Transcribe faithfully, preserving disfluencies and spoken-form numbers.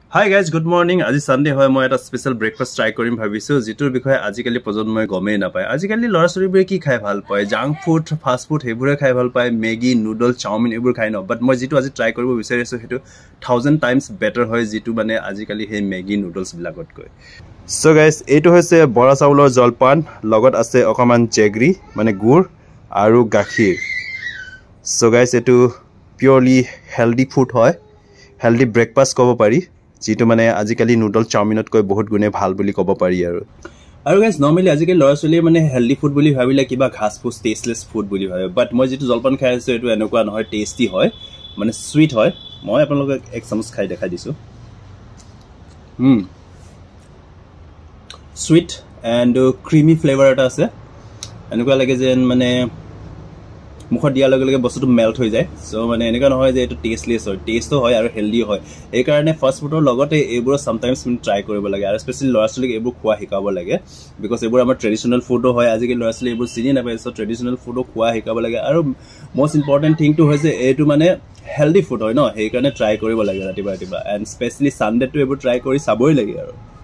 Hi guys, good morning. আজি Sunday হয় মই এটা স্পেশাল ব্রেকফাস্ট ট্রাই কৰিম ভাবিছো যেটোৰ বিষয়ে আজিকালি প্ৰজন্মই গমেই নাপায়। আজিকালি লৰাছৰিবোৰে কি খাই ভাল পায়? জাংক ফুড, ফাষ্ট ফুড হেবোৰে খাই ভাল পায়, মেগি, নুডল, চাওমিন এবোৰ খাই ন। বাট মই যেটো আজি ট্রাই কৰিব বিচাৰিছো হেতু থাউজেণ্ড টাইমছ বেটাৰ হয় যেটো মানে আজিকালি হে মেগি নুডলছ বিলাকত কৈ। সো গাইস, এইটো হৈছে বৰা চাউলৰ জলপান, লগত আছে অকমান জেগৰি মানে গুৰ আৰু গাখীৰ। সো গাইস, এইটো পিওৰলি হেলদি ফুড হয়, হেলদি ব্রেকফাস্ট ক'ব পাৰি। যেটো মানে আজিকালি নুডল চাওমিনত কৈ বহুত গুণে ভাল বুলি ক'ব পাৰি আৰু আৰু গাইস নৰমালি আজিকালি লৰাছলি মানে হেলদি ফুড বুলি ভাবিলে কিবা ঘাস ফুড টেষ্টলেস ফুড বুলি ভাবে। বাট মই যেটো জলপান খাই আছো এটো এনেকুৱা নহয়, টেস্টি হয় মানে সুইট হয়। মই আপোনালোকক এক চামুচ খাই দেখাই দিছো। Hmm sweet and creamy flavour এটা আছে। এনেকুৱা লাগে যেন মানে মুখত দিয়াৰ লগে লগে বস্তুটো মেল্ট হৈ যায়। সো মানে এনেকুৱা নহয় যে এটো টেষ্টলেস হয়, টেষ্টও হয় আৰু হেলদি হয়। এই কাৰণে ফাষ্ট ফুডৰ লগতে এইবোৰ সামটাইমছ আমি ট্রাই কৰিব লাগে আৰু স্পেশালি লৰাছলিক এইবোৰ খোৱা শিকাব লাগে বিকজ এইবোৰ আমাৰ ট্ৰেডিশনাল ফুডো হয়। আজিকালি লৰাছলি এইবোৰ চিনি নাপায়, সো ট্ৰেডিশনাল ফুডো খোৱা শিকাব লাগে। আৰু মোস্ট ইম্পৰ্টেন্ট থিংটো হৈছে এইটো মানে হেলদি ফুড হয় ন, সেই কাৰণে ট্রাই কৰিব লাগে ৰাতিপুৱা ৰাতিপুৱা। এন্ড স্পেশালি সানডে টো এইবোৰ ট্রাই কৰি চাবই লাগে আৰু